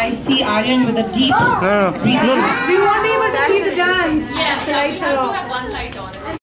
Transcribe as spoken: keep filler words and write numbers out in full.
I see Aryan with a deep No, no, no. breathing. We won't be able to see the dance. Yeah, The yeah, we lights have are to off. have one light on.